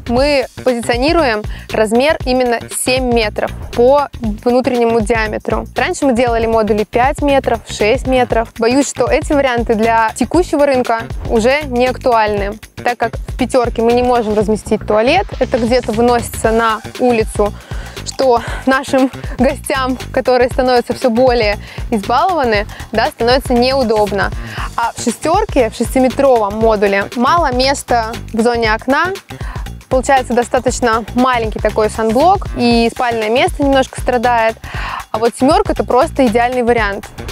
мы позиционируем размер именно 7 метров по внутреннему диаметру. Раньше мы делали модули 5 метров, 6 метров. Боюсь, что эти варианты для текущего рынка уже не актуальны, так как в пятерке мы не можем разместить туалет. Это где-то выносится на улицу, что нашим гостям, которые становятся все более избалованы, да, становится неудобно. А в шестерке, в 6-метровом модуле, мало места в зоне окна. Получается достаточно маленький такой санблок, и спальное место немножко страдает. А вот семерка — это просто идеальный вариант.